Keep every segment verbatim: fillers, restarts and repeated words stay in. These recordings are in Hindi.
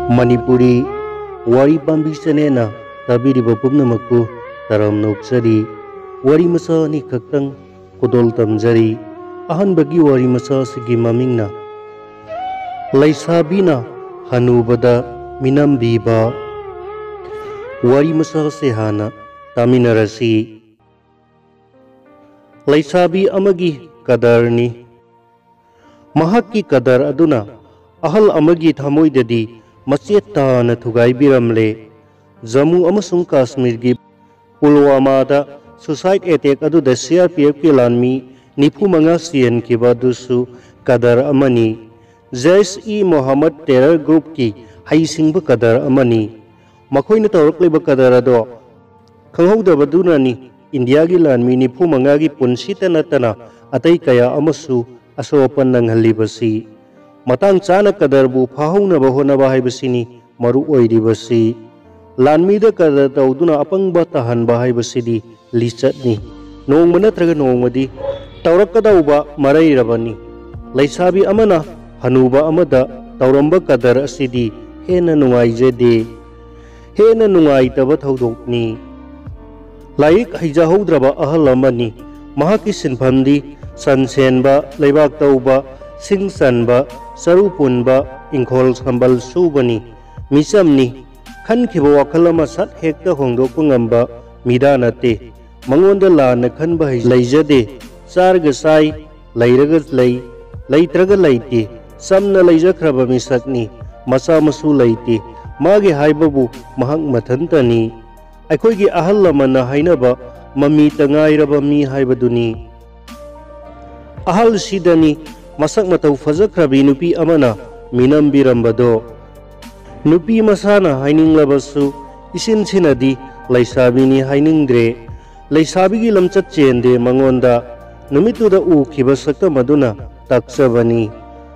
Manipuri wari pambi sanena tabiriba pumnamaku taram noksari wari masa ni kaktang kodol tamjari ahan bagi wari masa sigi mamingna laisabina hanubada minambiba wari masa sehana taminarasi laisabi amagi kadarni mahaki kadar aduna ahal amagi thamoidadi Masyeta na thugai biramle Jammu amasung Kashmir gi Pulwama da suicide attack adu da C R P F ki lanmi nifu manga sian ki badusu kadar amani Jaish-e Mohammed terror group ki haisingba kadar amani makoina tawrakleba kadar ado khanghauda baduna ni India gi lanmi nifu manga gi punsita natana atai kaya amasu asopan nanghalibasi matang chana kadarbu phahunaba honaba haibasini maru oiribasi lanmida kadar tawduna apangba tahanba haibasidi lichatni nongma natraga nongmadi tawrakadauba marairabani laisabi amana hanuba amada tawramba kadar asidi hena nungaijade hena nungaitaba thaudokni laik haijahoudraba ahal amani mahaki sinphamdi sansenba leibak tauba sing sanba saru punba ingkhol sambal subani misamni khan khiba wakhal ama sat hekta hongdokpa ngamba midanate mangonda lana khanba leijade sarga sai leiraga lei leitraga leite samna leijakraba misakni masa masu leite magi haibabu mahak mathantani aikoigi ahal lamana hainaba mami tangairaba mi haibaduni ahal sidani masak matau fajakrabi nupi amana minambirambado nupi masana haininglabasu isin sinadi laisabini hainingdre laisabigi lamchat chende mangonda numituda ukhiba sakta maduna taksabani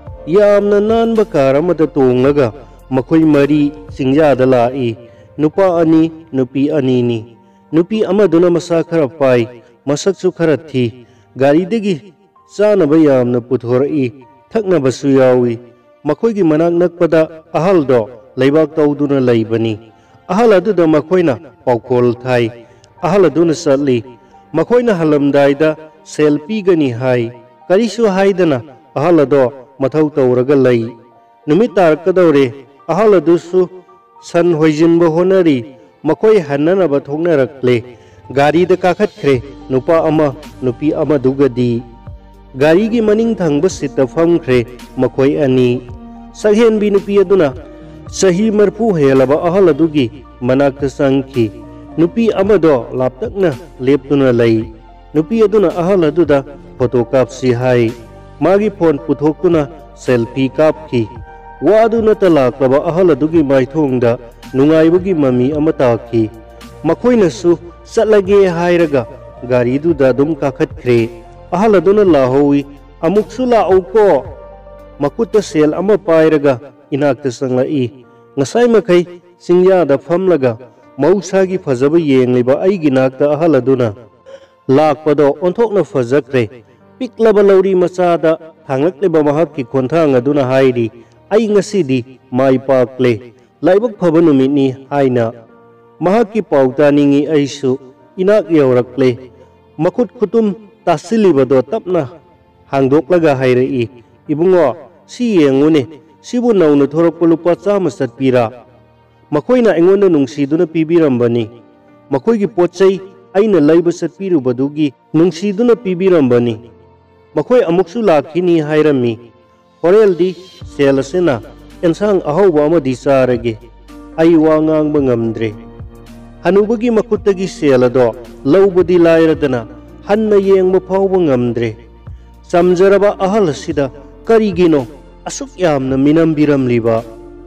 yamna nanba karamada tongaga makhoi mari singjada lai nupa ani nupi anini nupi amaduna masa khara pai masaksu khara thi garidagi Sanaba yamna puthor'i thaknabasu yawi makoigi manak nakpada ahaldo leibak tawduna leibani ahal aduda makoina paukol thai ahal aduna satli makoina halamdaida selfie gani hai karisu haidana ahal ado mathau tawraga lei numit tarkadawre ahal adusu san hoijinba honari makoi hannanaba thoknarakle gari da kakhatkre nupa ama nupi ama dugadi Gari gi maning thangba sita famkhre makoi ani saghen bi nupi aduna sahi marpu helaba ahal adugi manakta sangki nupi amado laptakna leptuna lei nupi aduna ahal aduda photo kapsi hai magi phone puthokuna selfie kapki wa aduna talaklaba ahal adugi maithongda nungaibagi mami amata ki makoina su satlage hairaga gari duda dum kakhatkre ahal aduna lahowi amuksu laauko makuta sel ama pairaga inakta sanglai ngasai makai singyada famlaga mausagi fajaba yengliba aigi nakta ahal aduna lakpado onthokna fajakre piklaba lauri machada thanglakliba mahakki khonthang aduna hairi ai ngasidi mai pakle laibak phaba numitni haina mahakki pautaningi aisu inak yaurakle makut khutum tasilibado tapna hangdoklaga hairei ibungo si yengune sibu nauna thorakpa lupa chama satpira makoina aingonda nungsiduna pibirambani makoigi pochai aina laiba satpirubadugi nungsiduna pibirambani makoi amuksu lakhini hairami horeldi selasena ensang ahauba amadi charage ai wa ngangba ngamdre hanubagi makuttagi selado laubadi lairadana hanna yengba phawba ngamdre samjaraba ahal asida karigino asuk yamna minambiramliba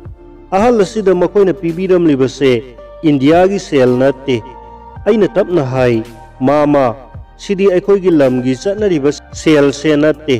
ahal asida makoina pibiramliba se India gi sel natte aina tapna hai mama sidi aikoigi lamgi chatnariba sel se natte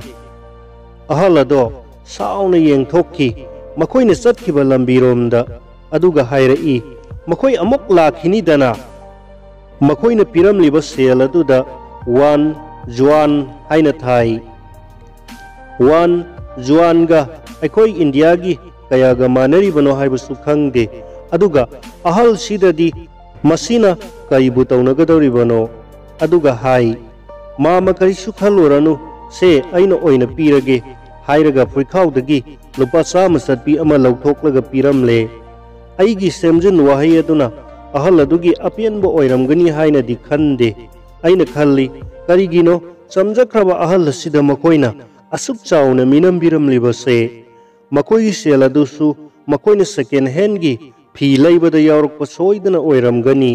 ahal ado sauna yengthokki makoina chatkhiba lambiromda aduga hairei makoi amuk lakhini dana makoina piramliba sel aduda One Juan haina thai One Juan ga aikoi India gi कयागा मानरीबनो हाइबसु खंगदे अदुगा अहल सिददी मसीना कईबु तौनगदौरिबनो अदुगा हाई मामा करिसु खल्लोरनु से अइना ओइना पीरगे हाइरगा फुइखाउदगी लुपा चामा चटपी अमा लौथोक्लगा पीरमले अइगी सेमजुन वाहै अदुना अहल अदुगी अपेनबो ओइरमगनी हाइनादि खंदे अइना खल्ली करिगिनो समजख्रबा अहल सिदा मकोइना असुक चाउना मिनमबिरमलिबसे मकोई सेल अदुसु मकोइना सेकेंड हैंड गी फी लैबदा यावरकपा सोइदना ओइरमगनी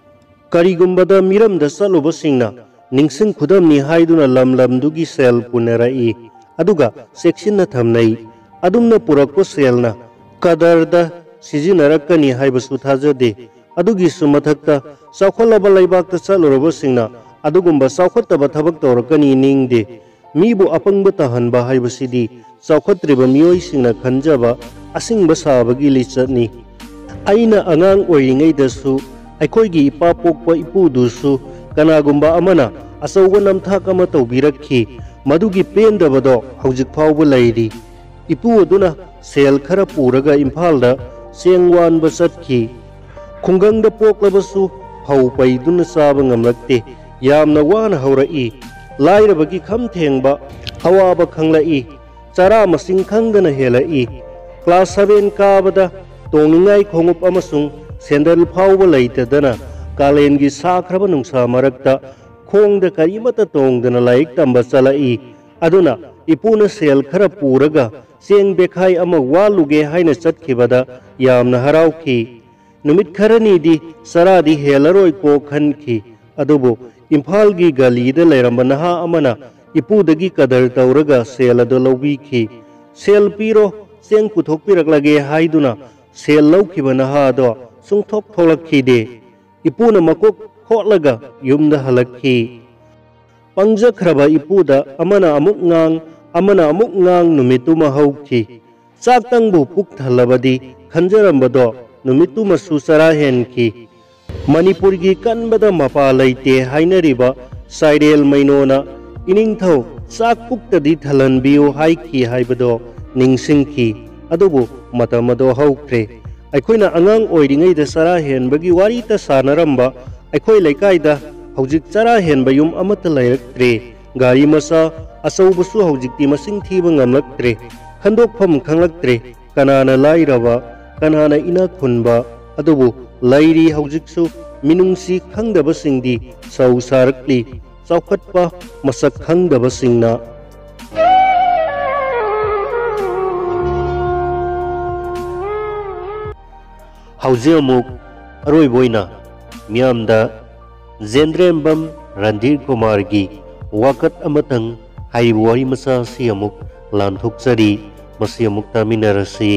करिगुम्बदा मिरमदा चलुबसिंगना निंगसिंग खुदमनी हाइदुना लमलमदुगी सेल पुनराई अदुगा सेक्शिनना थमनै अदुमना पुरकपा सेलना कदरदा सिजिनरकनी हाइबसु थाजदे अदुगी सुमथक्ता चौखलबा लैबाकता चलुरबसिंगना अदुगुम्बा चौखत्तबा थबक तौरकनी निंगदे मीबु अपंगबा तहनबा हाइबसिदी चौखत्रिबा मियोइसिंगना खंजबा असिंगबा साबगी लिचतनी अइना अंगांग ओइरिङैदसु अखोइगी इपा पोकपा इपुदुसु कनागुम्बा अमना अचौबा नमथाक अमा तौबिरक्खि मदुगी पेंदबदो हौजिक फाउबा लैरि इपु अदुना सेल खरा पुरगा इम्फालदा चेंगवानबा चटखि खुंगंगदा पोकलबसु फौ पैदुना चाबा ngamlakte यामना वाना हौरई लाइरबगी खम थेंगबा अवाबा खंगलाई चरा मसिंग खंगदना हेलाई क्लास सेवन काबदा तोंगिंगाई खोंगुप अमसुंग सेंडल फाउबा लैतदना कालेनगी साख्रबा नुंसा मरक्ता खोंगदा करिमता तोंगदना लाइक तंबा चलाई अदुना इपुना सेल खरा पुरगा चेंग बेखाई अमा वालुगे हाइना चटखिबदा यामना हराउखि नुमित खरनीदी सरादी हेलरोय को खनखि अदुबो इम्फाल की गलीदा लेरंबा नहा अमना इपुदगी कदर तौरगा सेल अदो लौबीखि सेल पीरो चेंग पुथोकपिरक्लगे हाइदुना सेल लौखिबा नहा अदो सुंगथोक थोलक्खिदे इपुना मकोक खोलगा युमदा हलक्खि पंगजख्रबा इपुदा अमना अमुक ngang अमना अमुक ngang नुमितुमा हौखि चाकतंगबु पुक थलबदी खंजरंबदो नुमितुमा सुसरा हेनखि मणिपुर की कनबदा मपा लैते हाइनरिबा साइरेल मैनोना इनिंगथौ चाक पुक्तदी थलनबियो हाइखि हाइबदो निंगसिंखि अदुबु मतमदो हौख्रे अखोइना अंगांग ओइरिङैदा चरा हेनबगी वारीता सानरंबा अखोइ लैकाइदा हौजिक चरा हेनबा युम अमत लैरक्त्रे गारी मसा अचौबसु हौजिकति मसिंग थीबा ngamlaktre खंदोकफम खंगलक्त्रे कनाना लाइरबा कनाना इना खुनबा अदुबु लाइरी हौजिकसु मिनुंगसी खंगदबसिंगदी सौ सारक्ली चौखटपा मसक खंगदबसिंगना हौजेमुक अरोइबोइना मियामदा जेंद्रेम्बम रणधीर कुमार की वाकत अमतंग हाइबु वारी मसा सि अमुक लानथोकचरी मसि अमुक तामिनरसि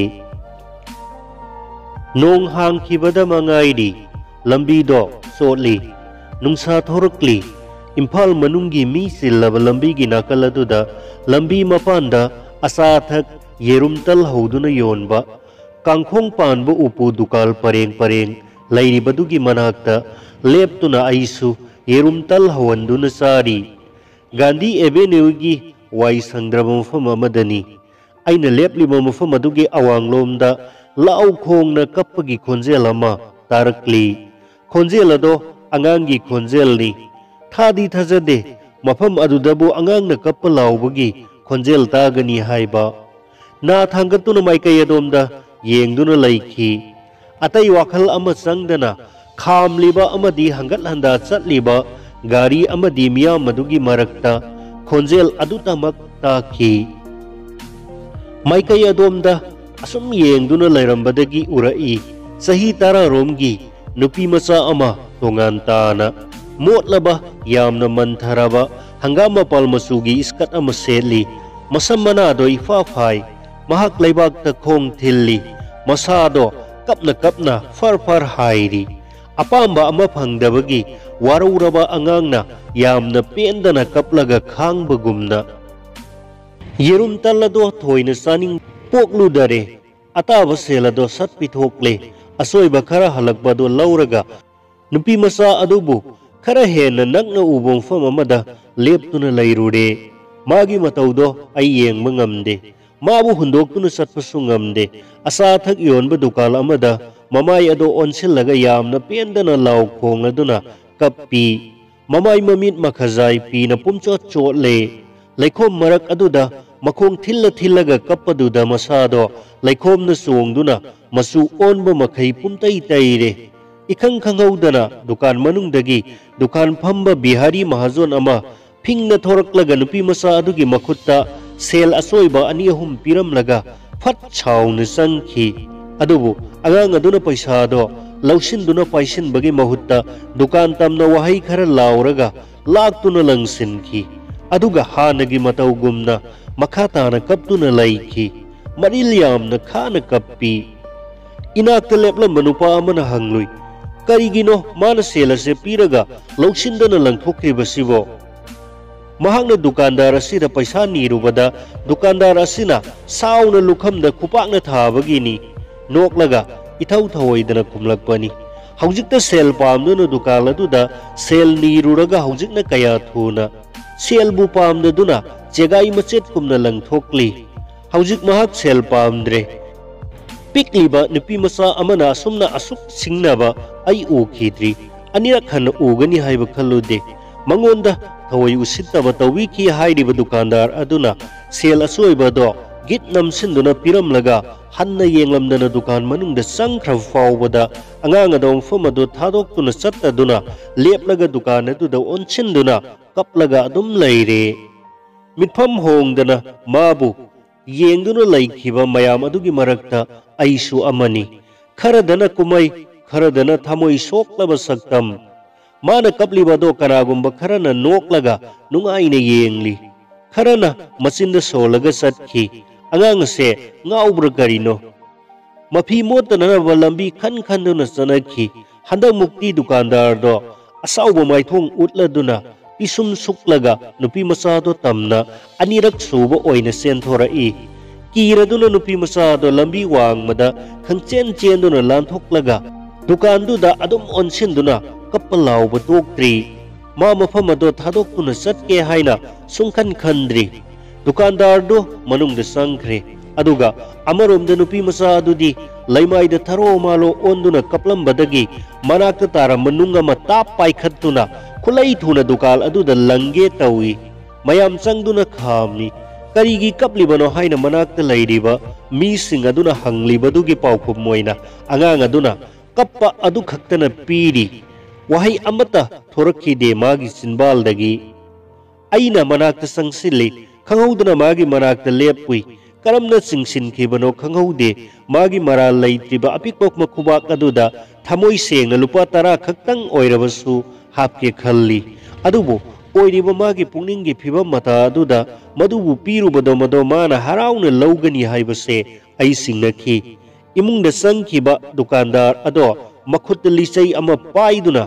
नोंग हांगखिबदा मंगाइदी लंबीदो सोटली नुंसा थोरक्ली इम्फाल मनुंगी मी सिल्लबा लंबीगी नाकल अदुदा लंबी मपानदा असाथक येरुमतल हौदुना योनबा कांखोंग पानबा उपु दुकाल परेंग परेंग लैरिबदुगी मनाक्ता लेप्तुना आइसु येरुमतल हवंदुना सारी गांधी एवेन्यू की वाई संग्रब मफम अमदनी अइना लेप्लिबा मफम अदुगी अवांगलोमदा लाउ खोंगना कप्पगी खोंजेल अमा तारक्ली खोंजेल अदो अंगांगी खोंजेलनी थादी थाजदे मफम अदुदबु अंगांगना कप्प लाउबगी खोंजेल तागनी हाइबा ना थांगतुना माइकay अदोमदा येंगदुना लैखि अतै वाखल अमा संगदना खामलिबा अमदी हंगत हंदा चटलिबा गारी अमदी मियाम मदुगी मरक्ता खोंजेल अदुतमक ताखि माइकay अदोमदा असुम येंगदुना लैरंबदगी उरई सही तारा रोमगी नुपी मचा अमा तोंगान ताना मोटलबा यामना मंथरबा हंगामा पालमसुगी इस्कट अमा सेली मसम मनादो इफा फाई महाक लैबाकता खोंग थिल्ली मसादो कपना कपना फर फर हाइरी अपांबा अमा फंगदबगी वारौरबा अंगांगना यामना पेंदना कपलगा खांगबगुमना येरुम तल्लदो थोइना सानिंग पोकलुदरे अताब सेलदो सत पिथोकले असोइबा खरा हलकबदो लौरगा नुपी मसा अदुबु खरा हेन नक्ना उबों फम अमदा लेप्तुना लैरुडे मागी मतौदो अई येंगबा ngamde माबु हुंदोक्तुना चटपसु ngamde asa thak yonba dukal amada mamai ado onsillaga yamna pendana law khongladuna kappi mamai mamit makhazai pina pumchot chotle laikhom marak aduda makhong thilla thillaga kappaduda masado laikhomna songduna masu onba makhai pumtai taire ikhang khanghaudana dukan manungdagi dukan phamba bihari mahazon ama phingna thoraklaga nupi masa adugi makhutta sel asoiba ani ahum piramlaga phat chhauna sangki adubu agang aduna paisa do lausin-duna paisinbagi mahutta dukan tamna wahai khara lauraga laktuna langsinki aduga hanagi matawgumna makhatana kaptuna laiki maril yamna khana kappi inakta leplamba nupa amana hanglui karigino mana selase piraga lausindana langthokhribasibo mahakna dukandar asida paisa nirubada dukandar asina sauna lukhamda khupakna thabagini noklaga ithau thawoidana kumlakpani haujikta sel pamduna dukal aduda sel niruraga haujikna kaya thuna sel bu pamduna jegai machet kumna langthokli haujik mahak sel pamdre pikliba nupi masa amana sumna asuk singnaba ai ukhidri anira khan ugani haiba khalude mangonda thawai usittaba tawiki hairiba dukandar aduna sel asoiba do git namsinduna piramlaga hanna yenglamdana dukan manungda sangkhra fawbada angang adom famadu thadoktuna chattaduna leplaga dukan aduda onchinduna kaplaga adum leire mitpham hongdana mabu yengduna laikhiba mayam adugi marakta aisu amani kharadana kumai kharadana thamoi soklaba saktam mana kapliba do kanagumba kharana noklaga nungaina yengli kharana machinda solaga satkhi angang se ngaubra karino mafi motana lambi khan khanduna chanakhi handa mukti dukandar do asauba maithong utladuna pisum suklaga nupi masa do tamna anirak suba oina senthora i kiraduna nupi masa do lambi wangmada khangchen chenduna lanthoklaga dukanduda adum onsinduna kappalauba toktri ma mafam ado thadoktuna chatke haina sungkhan khandri dukandar do manungda sangkhre aduga amaromda nupi masa adudi laimaida tharo malo onduna kaplambadagi manakta tara manunga ma tap paikhattuna khulai thuna dukal aduda langge tawi mayam changduna khamni karigi kaplibano haina manakta lairiba mi sing aduna hanglibadugi paukhum moina angang aduna kappa adu khaktana piri wahai amata thorakhide magi sinbaldagi aina manakta sangsilli khanghaudana magi manakta lepui karamna singsinkhibano khangaude magi mara leitriba apikok makhubak aduda thamoi sengna lupa tara khaktang oirabasu hapke khalli adubu oiriba magi pungningi phibam mata aduda madubu pirubado mado mana harauna laugani haibase ai singnakhi imungda sangkhiba dukandar ado makhut lisai ama paiduna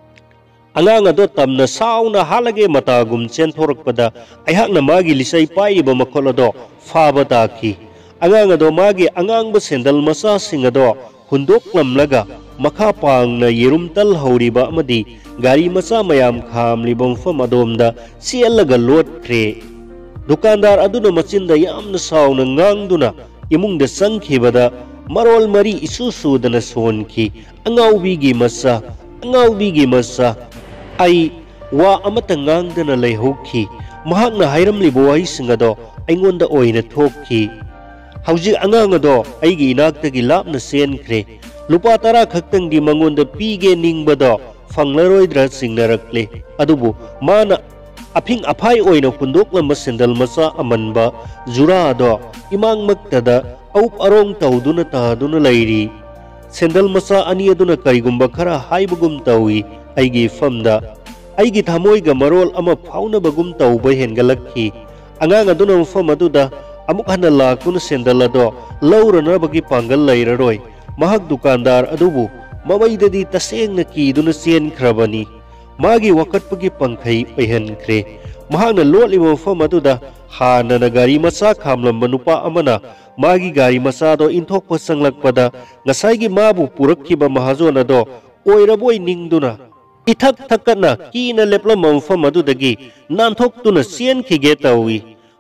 angang ado tamna sauna halage matagum chenthorkpada aihakna magi lisai paiba makhol ado faba taki angang ado magi angang ba sendal masa singado hundoklamlaga makha pangna yerumtal hauriba amadi gari masa mayam khamlibam fam adomda sielaga lotkre dukandar aduna machinda yamna sauna ngangduna imungda sangkhibada marol mari isu sudana sonki angawbigi masa angawbigi masa ai wa amata ngangdana leihokhi mahakna hairamlibo ai singado aingonda oina thokhi hauji angang ado aigi inaktagi lapna senkhre lupa tara khaktang di mangonda pige ningbado fanglaroidra singnarakle adubu mana aphing aphai oina hundoklamba sendal masa amanba jura ado imang maktada aup arong tauduna taduna lairi sendal masa ani aduna karigumba khara haibugum tawi aigi famda aigi thamoiga marol ama fauna bagum tauba hengalakhi angang aduna mafam aduda amuk hana lakuna sendal ado laurana bagi pangal lairaroi mahak dukandar adubu mamaidadi tasengna kiduna sen khrabani magi wakatpagi pangkhai oihankre mahakna lotliba mafam aduda hana na gari masa khamlamba nupa amana magi gari masa do inthokpa sanglakpada ngasai mabu purakhiba mahazon ado oiraboi ningduna ithak thakana kina lepla mamfam adudagi nanthok tuna sien khige tawi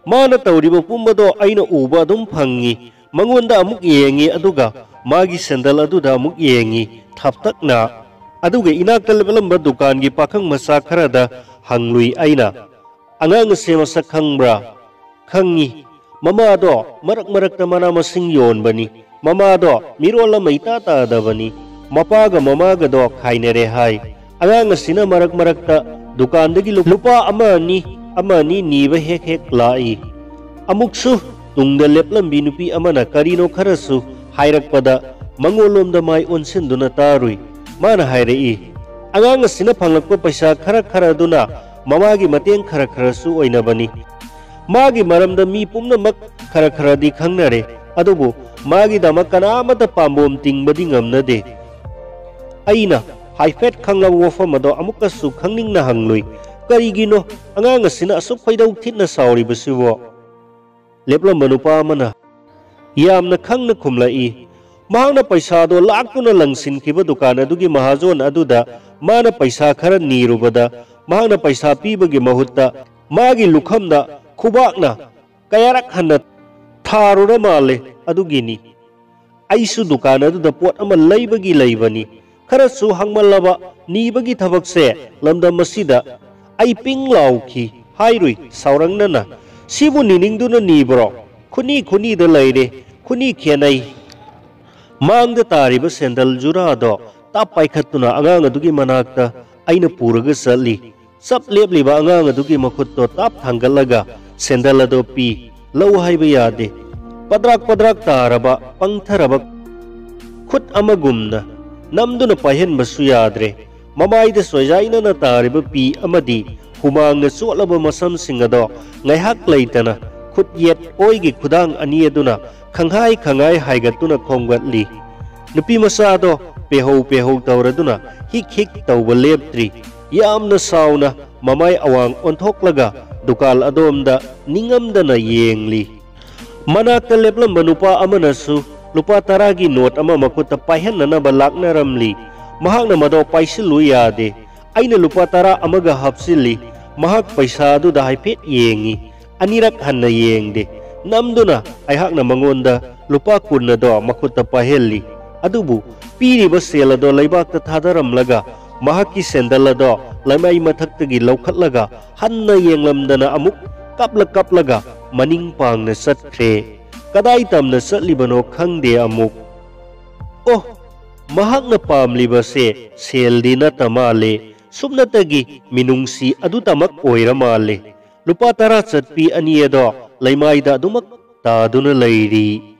माना तौरीब पुंबदो अइना उबा अदुम फंगी मंगोंदा अमुक येंगी अदुगा मागी सेंडल अदुदा अमुक येंगी थापतकना अदुगा इनाक्ता लेबलंबा दुकान की पाखंग मसा खरादा हंगलुई अइना अंगांग से मसक खंगब्रा खंगी ममादो मरक मरकता मना मसिंग योनबनी ममादो मिरोला मैता तादबनी मपागा ममागदो खाइनरे हाय अंगांग सिना मरक मरकता दुकानदगी लुपा अमा अनि अमा अनि नीबा हेक हेक लाई अमुकसु तुंगदा लेपलंबी नुपी अमना करिनो खरसु हायरकपदा मंगोलोमदा माय ओनसिनदुना तारुई माना हायरई अंगांग सिना फंगलकपा पैसा खरा खरा दुना ममागी मतेंग खरा खरसु ओइनबनी मागी मरमदा मी पुमनमक खरा खरादी खंगनरे अदुबु मागी दमक कनामता पाम्बोम तिंगबदी ngamnade aina हाइफेट खंगलाब वफम अदो अमुकसु खंगनिंगना हंगलुई करिगिनो अंगांग सिना असुक फैदौ थिटना सावरिबसिबो लेपलम मनुपा अमना यामना खंगना खुमलाई मांगना पैसादो लाक्तुना लंगसिनखिबा दुकान अदुगी महाजोन अदुदा माना पैसा खरा नीरुबदा मांगना पैसा पीबगी महुत्ता मागी लुखमदा खुबाकना कयारक हन्ना थारुना माले अदुगिनी आइसु दुकान अदुदा पोट अमा लैबगी लैबनी खरसु हंगमलबा नीबगी थबक से लमदम मसीदा आई पिंग लाउखी हाइरुई सावरंगनना सिबु निनिंगदुना नीब्रो खुनी खुनी द लैरे खुनी खेनै मांगद तारिब सेंडल जुरादो ताप पाइखत्तुना अंगांग अदुगी मनाक्ता आइना पुरगा चली सब लेपलिबा अंगांग अदुगी मखुत्तो ताप थांगलगा सेंडल अदो पी लौ हाइबा यादे पद्राक पद्राक तारबा पंगथरबा खुद अमगुमना नमदुना पाहेनबसु याद्रे ममाइद सोजाइनना तारिब पी अमदी हुमांगना चोलबा मसम सिंगदो ngaiहक लैतना खुद येत ओइगी खुदांग अनि अदुना खंगाई खंगाई हाइगतुना खोंगतली नुपी मसादो पेहौ पेहौ तौरदुना हिक हिक तौबा लेपत्रि यामना साउना ममाई अवांग ओंथोकलगा दुकाल अदोमदा निंगमदना येंगली मनाक्ता लेपलंबा नुपा अमनसु लुपा तरा की नोट अमा मकुता पाइहन्ननबा लाक्नरमली महाकना मदो पाइसिलु यादे अइना लुपा तरा अमगा हप्सिली महाक पैसा अदुदा हाइफेट येंगी अनिरक हन्ना येंगदे नमदुना अइहाकना मंगोंदा लुपा कुन्नदो मकुता पाहेली अदुबु पीरिबा सेलदो लैबाकता थादरमलगा महाकी सेंडलदो लैमाई मथक्तगी लौखटलगा हन्ना येंगलमदना अमुक कपला कपलगा मनिंग पांगना सत्ख्रे कदाई तमना चलिबनो खंगदे अमुक ओह महाकना पामलिबसे सेलदी नता माले सुमनतगी मिनुंगसी अदुतमक ओइरा माले लुपा तरा चटपी अनियदो लैमाइदा अदुमक तादुना लैरी।